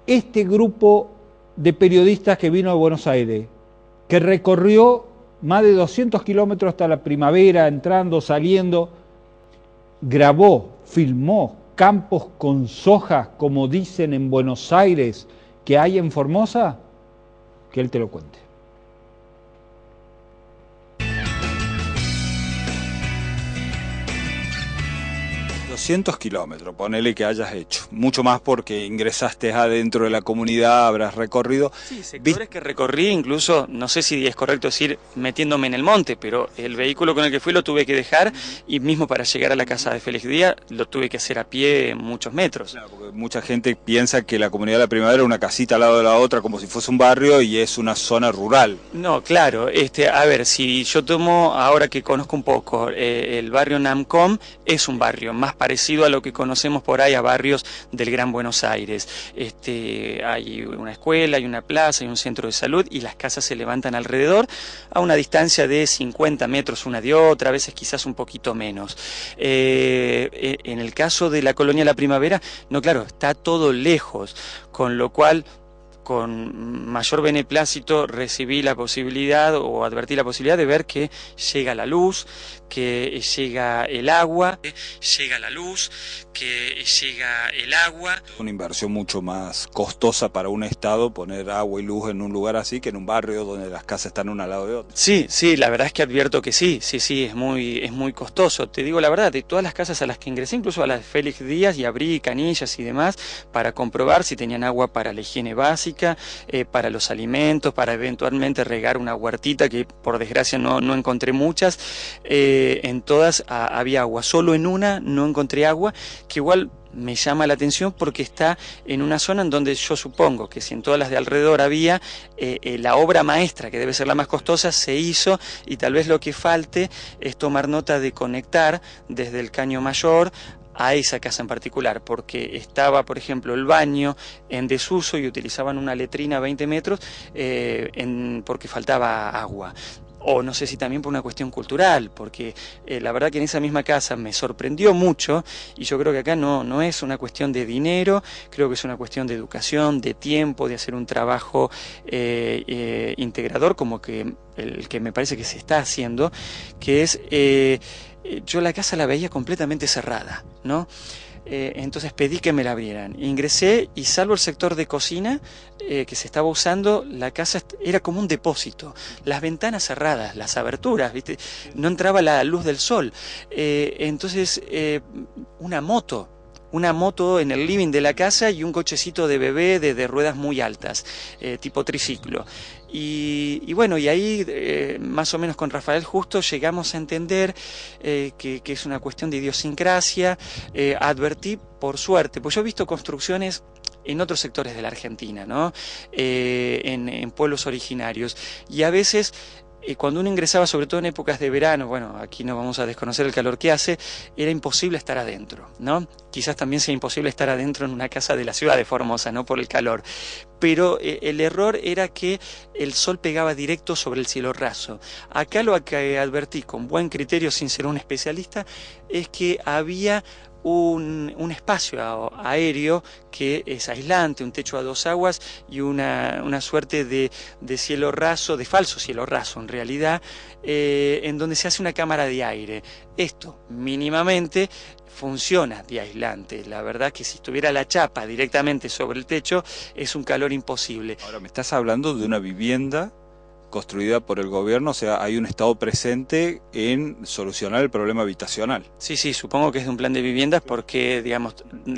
este grupo de periodistas que vino a Buenos Aires, que recorrió más de 200 kilómetros hasta la primavera, entrando, saliendo, grabó, filmó campos con soja, como dicen en Buenos Aires, que hay en Formosa, que él te lo cuente. 200 kilómetros, ponele que hayas hecho. Mucho más porque ingresaste adentro de la comunidad, habrás recorrido. Sí, sectores que recorrí, incluso, no sé si es correcto decir metiéndome en el monte, pero el vehículo con el que fui lo tuve que dejar y mismo para llegar a la casa de Félix Díaz lo tuve que hacer a pie muchos metros. Claro, porque mucha gente piensa que la comunidad de la Primavera es una casita al lado de la otra como si fuese un barrio y es una zona rural. No, claro, a ver, si yo tomo, ahora que conozco un poco, el barrio Namcom es un barrio más parecido a lo que conocemos por ahí, a barrios del Gran Buenos Aires. Hay una escuela, hay una plaza, hay un centro de salud y las casas se levantan alrededor a una distancia de 50 metros una de otra, a veces quizás un poquito menos. En el caso de la colonia La Primavera, no, claro, está todo lejos, con lo cual con mayor beneplácito recibí la posibilidad o advertí la posibilidad de ver que llega la luz, que llega el agua, Una inversión mucho más costosa para un estado poner agua y luz en un lugar así que en un barrio donde las casas están una al lado de otra. Sí, la verdad es que advierto que sí, es muy costoso. Te digo la verdad, de todas las casas a las que ingresé, incluso a las de Félix Díaz, y abrí canillas y demás para comprobar si tenían agua para la higiene básica, para los alimentos, para eventualmente regar una huertita, que por desgracia no encontré muchas. En todas había agua, solo en una no encontré agua, que igual me llama la atención porque está en una zona en donde yo supongo que si en todas las de alrededor había, la obra maestra, que debe ser la más costosa, se hizo, y tal vez lo que falte es tomar nota de conectar desde el Caño Mayor a esa casa en particular, porque estaba, por ejemplo, el baño en desuso y utilizaban una letrina a 20 metros porque faltaba agua. O no sé si también por una cuestión cultural, porque la verdad que en esa misma casa me sorprendió mucho, y yo creo que acá no es una cuestión de dinero, creo que es una cuestión de educación, de tiempo, de hacer un trabajo integrador, como que el que me parece que se está haciendo, que es, yo la casa la veía completamente cerrada, ¿no? Entonces pedí que me la abrieran. Ingresé y salvo el sector de cocina que se estaba usando, la casa era como un depósito. Las ventanas cerradas, las aberturas, ¿viste? No entraba la luz del sol. Entonces, una moto en el living de la casa y un cochecito de bebé de ruedas muy altas, tipo triciclo. Y bueno, y ahí más o menos con Rafael Justo llegamos a entender que es una cuestión de idiosincrasia. Advertí, por suerte, pues yo he visto construcciones en otros sectores de la Argentina, ¿no? En pueblos originarios, y a veces cuando uno ingresaba, sobre todo en épocas de verano, bueno, aquí no vamos a desconocer el calor que hace, era imposible estar adentro, ¿no? Quizás también sea imposible estar adentro en una casa de la ciudad de Formosa, ¿no? Por el calor. Pero el error era que el sol pegaba directo sobre el cielo raso. Acá lo que advertí con buen criterio, sin ser un especialista, es que había un espacio aéreo que es aislante, un techo a dos aguas y una suerte de cielo raso, de falso cielo raso en realidad, en donde se hace una cámara de aire. Esto mínimamente funciona de aislante. La verdad que si estuviera la chapa directamente sobre el techo es un calor imposible. Ahora, me estás hablando de una vivienda construida por el gobierno, o sea, hay un Estado presente en solucionar el problema habitacional. Sí, supongo que es de un plan de viviendas porque, digamos,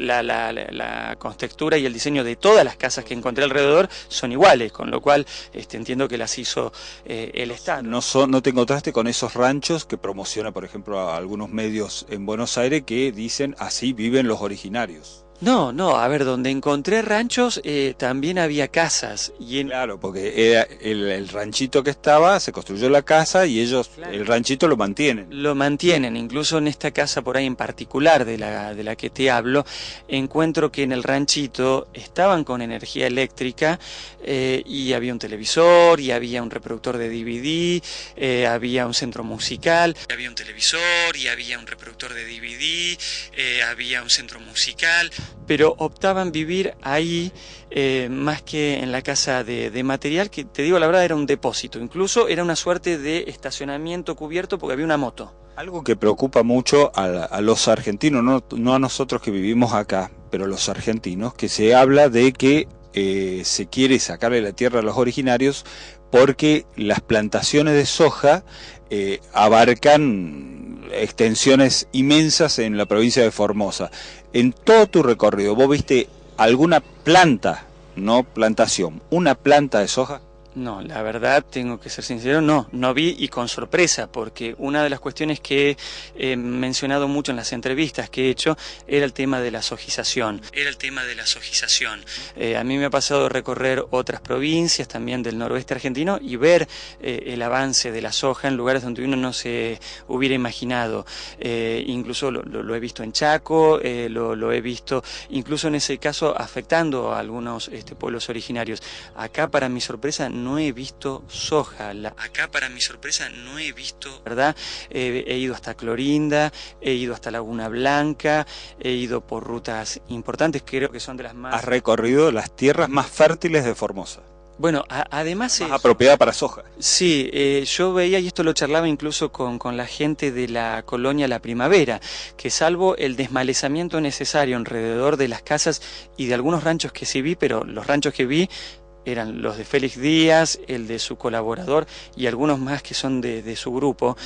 la contextura y el diseño de todas las casas que encontré alrededor son iguales, con lo cual entiendo que las hizo el Estado. No te encontraste con esos ranchos que promociona, por ejemplo, a algunos medios en Buenos Aires que dicen así viven los originarios. No, a ver, donde encontré ranchos también había casas. Claro, porque era el ranchito que estaba, se construyó la casa y ellos, claro, el ranchito lo mantienen. Lo mantienen, incluso en esta casa por ahí en particular de la que te hablo, encuentro que en el ranchito estaban con energía eléctrica y había un televisor, y había un reproductor de DVD, había un centro musical, había un televisor, y había un reproductor de DVD, había un centro musical. pero optaban vivir ahí más que en la casa de material, que te digo la verdad era un depósito, incluso era una suerte de estacionamiento cubierto porque había una moto. Algo que preocupa mucho a los argentinos, no a nosotros que vivimos acá, pero a los argentinos, que se habla de que se quiere sacarle la tierra a los originarios porque las plantaciones de soja abarcan extensiones inmensas en la provincia de Formosa. En todo tu recorrido, ¿vos viste alguna planta, no plantación, una planta de soja? No, la verdad, tengo que ser sincero, no vi y con sorpresa, porque una de las cuestiones que he mencionado mucho en las entrevistas que he hecho era el tema de la sojización. A mí me ha pasado recorrer otras provincias también del noroeste argentino y ver el avance de la soja en lugares donde uno no se hubiera imaginado. Incluso lo he visto en Chaco, lo he visto incluso en ese caso afectando a algunos pueblos originarios. Acá, para mi sorpresa, no he visto soja. ¿Verdad? He ido hasta Clorinda, he ido hasta Laguna Blanca, he ido por rutas importantes, creo que son de las más... Has recorrido las tierras más fértiles de Formosa. Bueno, además... Más apropiada para soja. Sí, yo veía, y esto lo charlaba incluso con la gente de la colonia La Primavera, que salvo el desmalezamiento necesario alrededor de las casas y de algunos ranchos que sí vi, pero los ranchos que vi eran los de Félix Díaz, el de su colaborador y algunos más que son de su grupo.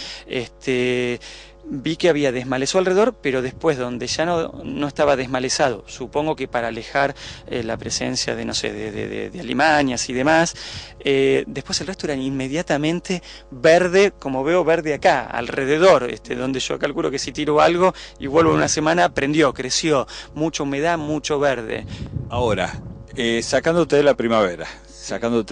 Vi que había desmalezado alrededor, pero después donde ya no estaba desmalezado, supongo que para alejar la presencia de, no sé, de alimañas y demás, después el resto era inmediatamente verde, como veo verde acá, alrededor, donde yo calculo que si tiro algo y vuelvo una semana, creció, mucha humedad, mucho verde. Ahora, sacándote de La Primavera, sacándote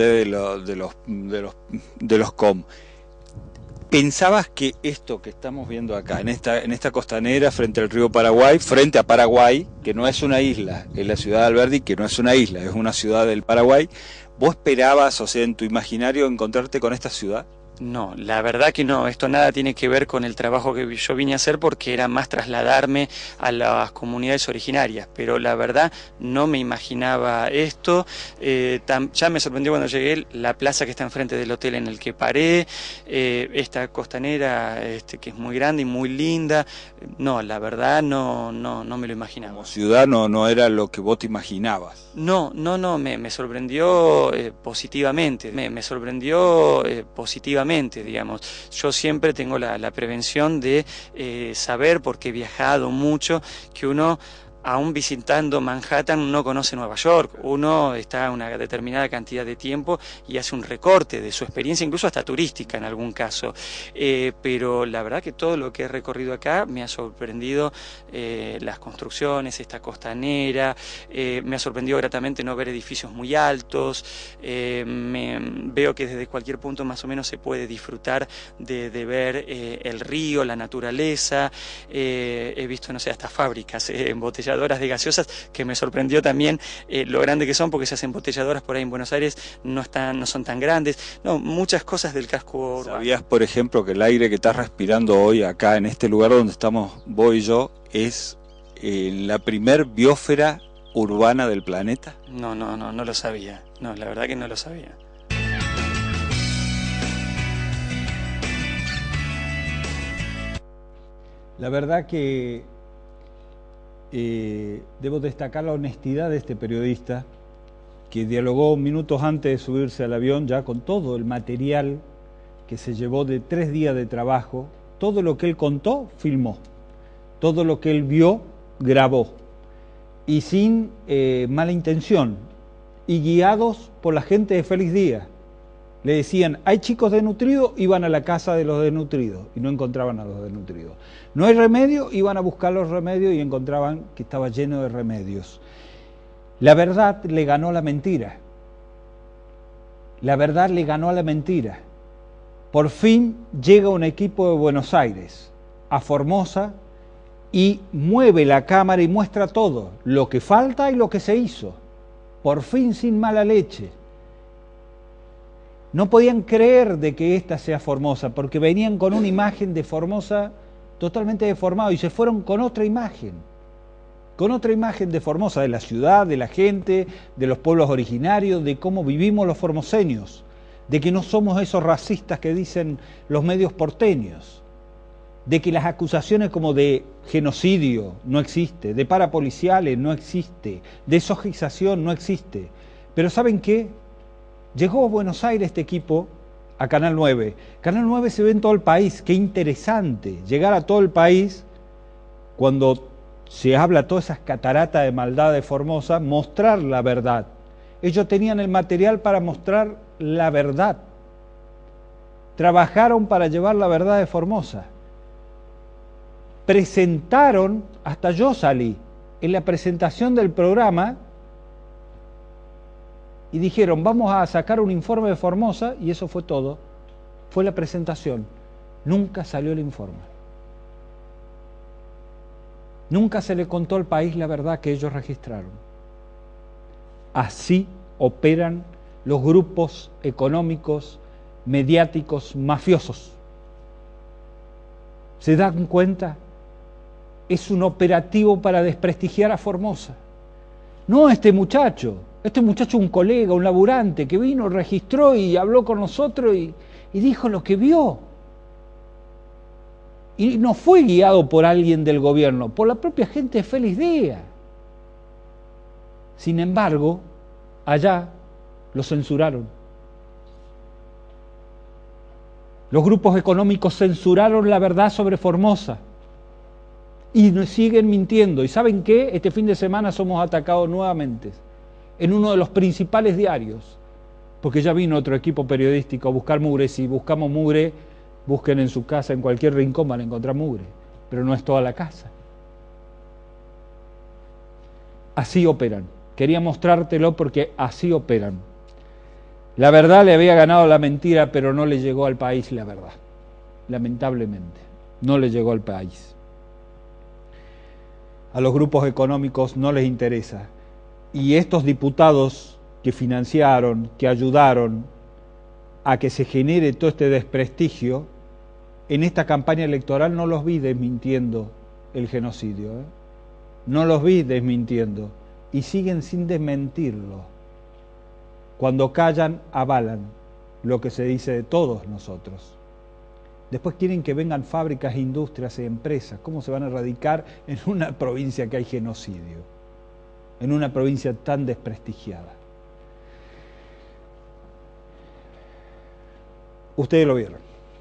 de los COM, ¿pensabas que esto que estamos viendo acá, en esta costanera, frente al río Paraguay, frente a Paraguay, que no es una isla, es la ciudad de Alberdi, que no es una isla, es una ciudad del Paraguay, vos esperabas, o sea, en tu imaginario, encontrarte con esta ciudad? No, la verdad que no, esto nada tiene que ver con el trabajo que yo vine a hacer porque era más trasladarme a las comunidades originarias, pero la verdad no me imaginaba esto. Ya me sorprendió cuando llegué la plaza que está enfrente del hotel en el que paré, esta costanera que es muy grande y muy linda. No, la verdad no me lo imaginaba. Como ciudad no era lo que vos te imaginabas. No, me sorprendió positivamente, me sorprendió positivamente, digamos. Yo siempre tengo la prevención de saber, porque he viajado mucho, que uno, aún visitando Manhattan, no conoce Nueva York. Uno está una determinada cantidad de tiempo y hace un recorte de su experiencia, incluso hasta turística en algún caso. Pero la verdad que todo lo que he recorrido acá me ha sorprendido, las construcciones, esta costanera, me ha sorprendido gratamente no ver edificios muy altos. Veo que desde cualquier punto más o menos se puede disfrutar de ver el río, la naturaleza. He visto, no sé, hasta fábricas embotelladas de gaseosas, que me sorprendió también lo grande que son, porque se hacen embotelladoras por ahí en Buenos Aires, no son tan grandes. No, muchas cosas del casco urbano. ¿Sabías, por ejemplo, que el aire que estás respirando hoy acá en este lugar donde estamos vos y yo es la primer biosfera urbana del planeta? No lo sabía. No, la verdad que no lo sabía. La verdad que debo destacar la honestidad de este periodista, que dialogó minutos antes de subirse al avión ya con todo el material que se llevó de 3 días de trabajo. Todo lo que él contó, filmó. Todo lo que él vio, grabó. Y sin mala intención. Y guiados por la gente de Félix Díaz. Le decían, hay chicos desnutridos, iban a la casa de los desnutridos y no encontraban a los desnutridos. No hay remedio, iban a buscar los remedios y encontraban que estaba lleno de remedios. La verdad le ganó la mentira. La verdad le ganó a la mentira. Por fin llega un equipo de Buenos Aires a Formosa y mueve la cámara y muestra todo, lo que falta y lo que se hizo. Por fin, sin mala leche. No podían creer de que esta sea Formosa, porque venían con una imagen de Formosa totalmente deformada y se fueron con otra imagen. con otra imagen de Formosa, de la ciudad, de la gente, de los pueblos originarios, de cómo vivimos los formoseños, de que no somos esos racistas que dicen los medios porteños, de que las acusaciones como de genocidio no existe, de parapoliciales no existe, de sojización no existe. Pero ¿saben qué? Llegó a Buenos Aires este equipo a Canal 9. Canal 9 se ve en todo el país. Qué interesante llegar a todo el país cuando se habla todas esas cataratas de maldad de Formosa, mostrar la verdad. Ellos tenían el material para mostrar la verdad. Trabajaron para llevar la verdad de Formosa. Presentaron, hasta yo salí, en la presentación del programa, y dijeron, vamos a sacar un informe de Formosa, y eso fue todo. Fue la presentación. Nunca salió el informe. Nunca se le contó al país la verdad que ellos registraron. Así operan los grupos económicos, mediáticos, mafiosos. ¿Se dan cuenta? Es un operativo para desprestigiar a Formosa. No este muchacho un colega, un laburante que vino, registró y habló con nosotros y dijo lo que vio. Y no fue guiado por alguien del gobierno, por la propia gente de Félix Díaz. Sin embargo, allá lo censuraron. Los grupos económicos censuraron la verdad sobre Formosa. Y nos siguen mintiendo. ¿Y saben qué? Este fin de semana somos atacados nuevamente en uno de los principales diarios, porque ya vino otro equipo periodístico a buscar mugre. Si buscamos mugre, busquen en su casa, en cualquier rincón van a encontrar mugre, pero no es toda la casa. Así operan. Quería mostrártelo porque así operan. La verdad le había ganado la mentira, pero no le llegó al país la verdad. Lamentablemente, no le llegó al país. A los grupos económicos no les interesa. Y estos diputados que financiaron, que ayudaron a que se genere todo este desprestigio, en esta campaña electoral no los vi desmintiendo el genocidio. No los vi desmintiendo. Y siguen sin desmentirlo. Cuando callan, avalan lo que se dice de todos nosotros. Después quieren que vengan fábricas, industrias y empresas. ¿Cómo se van a erradicar en una provincia que hay genocidio? En una provincia tan desprestigiada. Ustedes lo vieron.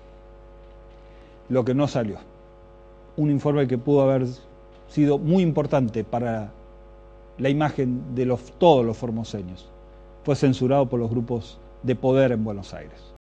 Lo que no salió. Un informe que pudo haber sido muy importante para la imagen de todos los formoseños. Fue censurado por los grupos de poder en Buenos Aires.